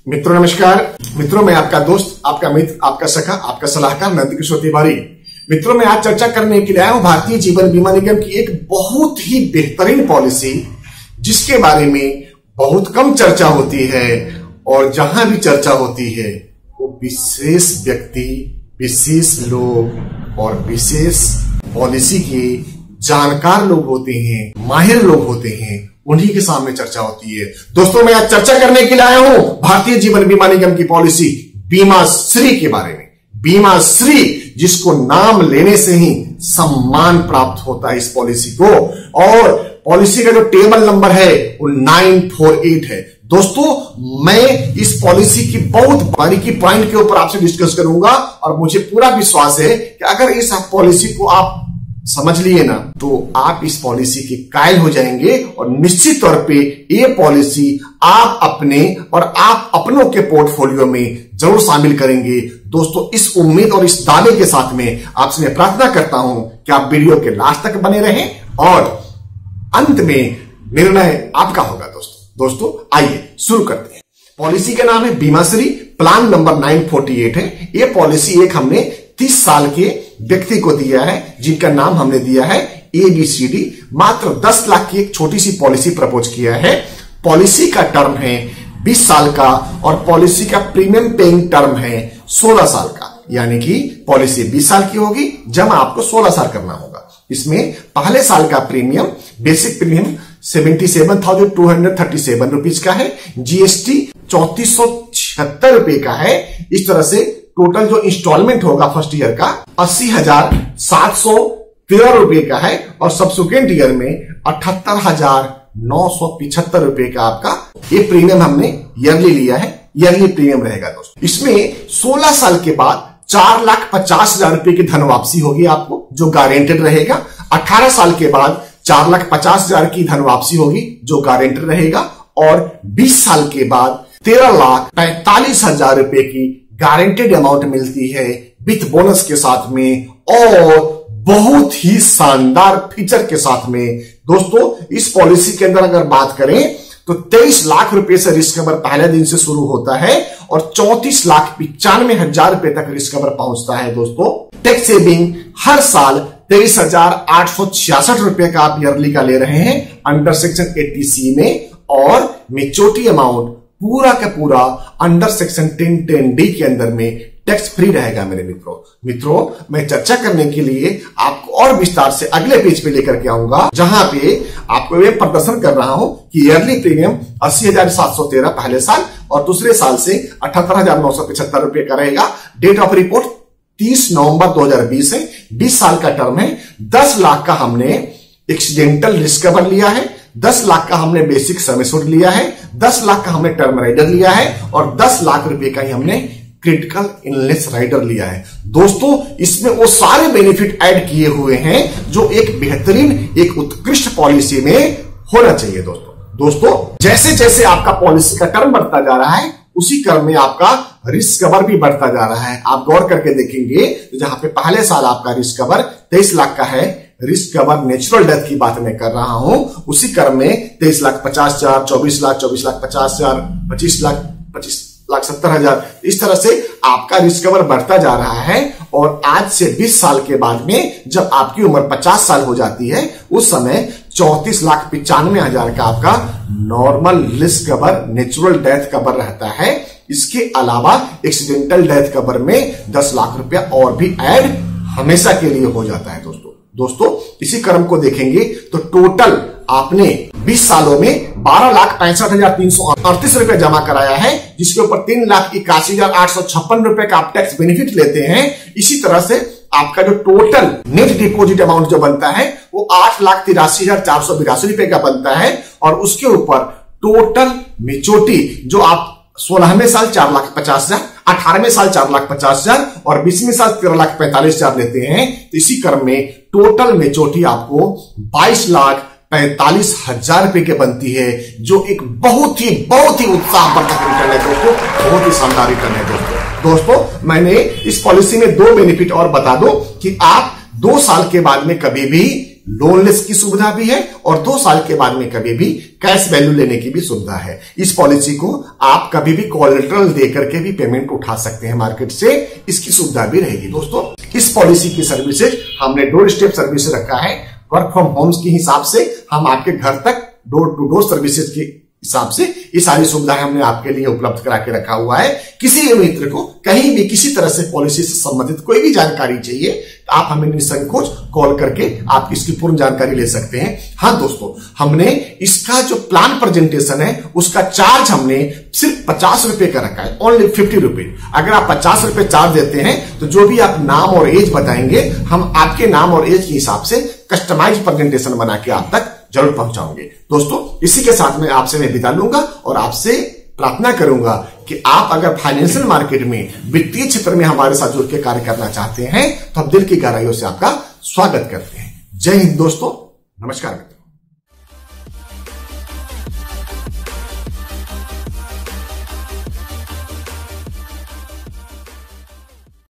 मित्रों नमस्कार। मित्रों मैं आपका दोस्त, आपका मित्र, आपका सखा, आपका सलाहकार नंदकिशोर तिवारी। मित्रों मैं आज चर्चा करने के लिए आया हूं भारतीय जीवन बीमा निगम की एक बहुत ही बेहतरीन पॉलिसी, जिसके बारे में बहुत कम चर्चा होती है और जहां भी चर्चा होती है वो विशेष व्यक्ति, विशेष लोग और विशेष पॉलिसी के जानकार लोग होते हैं, माहिर लोग होते हैं, उन्हीं के सामने चर्चा होती है। दोस्तों मैं आज चर्चा करने के लिए आया हूं भारतीय जीवन बीमा निगम की पॉलिसी बीमा श्री के बारे में। बीमा श्री, जिसको नाम लेने से ही सम्मान प्राप्त होता है इस पॉलिसी को, और पॉलिसी का जो टेबल नंबर है वो 948 है। दोस्तों मैं इस पॉलिसी की बहुत बारीकी पॉइंट के ऊपर आपसे डिस्कस करूंगा और मुझे पूरा विश्वास है कि अगर इस पॉलिसी को आप समझ लिए ना तो आप इस पॉलिसी के कायल हो जाएंगे और निश्चित तौर पे ये पॉलिसी आप अपने और आप अपनों के पोर्टफोलियो में जरूर शामिल करेंगे। दोस्तों इस उम्मीद और इस दावे के साथ में आपसे मैं प्रार्थना करता हूं कि आप वीडियो के लास्ट तक बने रहें और अंत में निर्णय आपका होगा। दोस्तों आइए शुरू करते हैं। पॉलिसी का नाम है बीमा श्री, प्लान नंबर 948 है। यह पॉलिसी एक हमने 30 साल के व्यक्ति को दिया है, जिनका नाम हमने दिया है ABCD। मात्र 10 लाख की एक छोटी सी पॉलिसी प्रपोज किया है। पॉलिसी का टर्म है 20 साल का और पॉलिसी का प्रीमियम पेइंग टर्म है 16 साल का, यानी कि पॉलिसी 20 साल की होगी, जमा आपको 16 साल करना होगा। इसमें पहले साल का प्रीमियम, बेसिक प्रीमियम 77,237 रुपीज का है, GST 3476 रुपए का है। इस तरह से टोटल जो इंस्टॉलमेंट होगा फर्स्ट ईयर का 80,713 रुपए का है और सब्सिक्वेंट ईयर में 78,975 रुपए का आपका ये प्रीमियम हमने ईयरली लिया है। ईयरली प्रीमियम रहेगा दोस्तों। इसमें 16 साल के बाद 4,50,000 रुपए की धन वापसी होगी आपको, जो गारंटेड रहेगा। 18 साल के बाद 4,50,000 की धन वापसी होगी, जो गारंटेड रहेगा। और 20 साल के बाद 13,45,000 रुपए की गारंटेड अमाउंट मिलती है विथ बोनस के साथ में और बहुत ही शानदार फीचर के साथ में। दोस्तों इस पॉलिसी के अंदर अगर बात करें तो 23 लाख रुपए से रिस्क कवर पहले दिन से शुरू होता है और 34,95,000 रुपए तक रिस्क कवर पहुंचता है। दोस्तों टैक्स सेविंग हर साल 23,866 रुपए का आप ईयरली का ले रहे हैं अंडर सेक्शन 80C में, और मेच्योरिटी अमाउंट पूरा का पूरा अंडर सेक्शन 1010D के अंदर में टैक्स फ्री रहेगा। मेरे मित्रों मैं चर्चा करने के लिए आपको और विस्तार से अगले पेज पे लेकर के आऊंगा, जहां पे आपको ये प्रदर्शन कर रहा हूं कि ईयरली प्रीमियम 80,713 पहले साल और दूसरे साल से 78,975 रुपए का रहेगा। डेट ऑफ रिपोर्ट 30 नवंबर 2020 है। 20 साल का टर्म है। 10 लाख का हमने एक्सीडेंटल रिस्क कवर लिया है, 10 लाख का हमने बेसिक सम एश्योर्ड लिया है, 10 लाख का हमने टर्म राइडर लिया है और 10 लाख रुपए का ही हमने क्रिटिकल इलनेस राइडर लिया है। दोस्तों इसमें वो सारे बेनिफिट ऐड किए हुए हैं जो एक बेहतरीन, एक उत्कृष्ट पॉलिसी में होना चाहिए। दोस्तों जैसे जैसे आपका पॉलिसी का टर्म बढ़ता जा रहा है उसी क्रम में आपका रिस्क कवर भी बढ़ता जा रहा है। आप गौर करके देखेंगे तो जहां पे पहले साल आपका रिस्क कवर 23 लाख का है, रिस्क कवर नेचुरल डेथ की बात मैं कर रहा हूं, उसी क्रम में 23,50,000, 24,50,000, 25,70,000, इस तरह से आपका रिस्क कवर बढ़ता जा रहा है। और आज से 20 साल के बाद में जब आपकी उम्र 50 साल हो जाती है उस समय 34,95,000 का आपका normal risk cover, natural death cover रहता है। इसके अलावा एक्सीडेंटल डेथ कवर में 10 लाख रुपया और भी ऐड हमेशा के लिए हो जाता है। दोस्तों इसी क्रम को देखेंगे तो टोटल आपने 20 सालों में 12,65,338 रुपए जमा कराया है, जिसके ऊपर 3,81,856 रुपए का आप टैक्स बेनिफिट लेते हैं। इसी तरह से आपका जो टोटल नेट डिपॉजिट अमाउंट जो बनता है वो 8,83,482 रुपए का बनता है और उसके ऊपर टोटल मेच्योरिटी जो आप 16वें साल 4,50,000, 18वें साल 4,50,000 और 20वें साल 13,45,000 लेते हैं। तो इसी क्रम में टोटल मेच्योरिटी आपको 22,45,000 रुपए के बनती है, जो एक बहुत ही उत्साहवर्धक रिटर्न है दोस्तों, बहुत ही शानदार रिटर्न है दोस्तों। मैंने इस पॉलिसी में 2 बेनिफिट और बता दो कि आप 2 साल के बाद में कभी भी लोनलेस की सुविधा भी है और 2 साल के बाद में कभी भी कैश वैल्यू लेने की भी सुविधा है। इस पॉलिसी को आप कभी भी कोलेटरल देकर के भी पेमेंट उठा सकते हैं मार्केट से, इसकी सुविधा भी रहेगी। दोस्तों इस पॉलिसी की सर्विसेज हमने डोर स्टेप सर्विस रखा है। वर्क फ्रॉम होम्स के हिसाब से हम आपके घर तक डोर टू डोर सर्विसेज के हिसाब से ये सारी सुविधाएं हमने आपके लिए उपलब्ध करा के रखा हुआ है। किसी भी मित्र को कहीं भी किसी तरह से पॉलिसी से संबंधित कोई भी जानकारी चाहिए तो आप हमें निसंकोच कॉल करके आप इसकी पूर्ण जानकारी ले सकते हैं। हाँ दोस्तों, हमने इसका जो प्लान प्रेजेंटेशन है उसका चार्ज हमने सिर्फ 50 रुपए का रखा है, ओनली 50 रुपए। अगर आप 50 रुपए चार्ज देते हैं तो जो भी आप नाम और एज बताएंगे हम आपके नाम और एज के हिसाब से कस्टमाइज प्रेजेंटेशन बना के आप तक जरूर पहुंचाऊंगे। दोस्तों इसी के साथ में आपसे मैं विदा लूंगा और आपसे प्रार्थना करूंगा कि आप अगर फाइनेंशियल मार्केट में वित्तीय क्षेत्र में हमारे साथ जुड़ के कार्य करना चाहते हैं तो हम दिल की गहराइयों से आपका स्वागत करते हैं। जय हिंद दोस्तों, नमस्कार।